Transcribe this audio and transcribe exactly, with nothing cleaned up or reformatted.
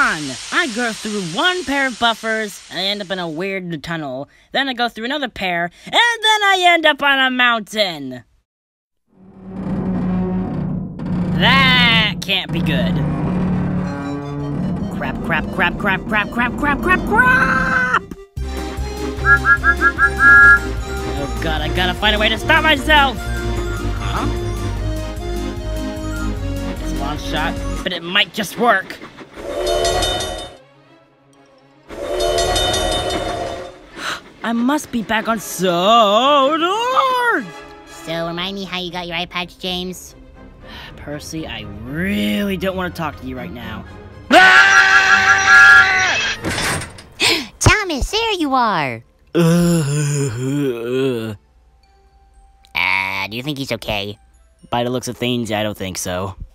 on! I go through one pair of buffers, and I end up in a weird tunnel. Then I go through another pair, and then I end up on a mountain. That can't be good. Crap, crap, crap, crap, crap, crap, crap, crap, crap! Oh god, I gotta find a way to stop myself! Huh? It's a long shot, but it might just work. I must be back on So Dark! So, remind me how you got your eye patch, James? Percy, I really don't want to talk to you right now. Thomas, there you are! Uh, do you think he's okay? By the looks of things, I don't think so.